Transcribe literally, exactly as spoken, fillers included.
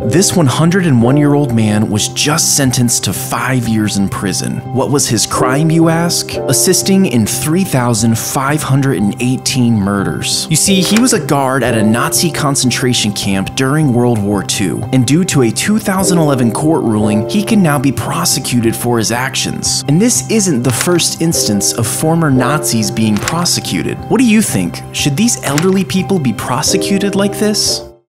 This one hundred one year old man was just sentenced to five years in prison. What was his crime, you ask? Assisting in three thousand five hundred eighteen murders. You see, he was a guard at a Nazi concentration camp during World War Two, and due to a two thousand eleven court ruling, he can now be prosecuted for his actions. And this isn't the first instance of former Nazis being prosecuted. What do you think? Should these elderly people be prosecuted like this?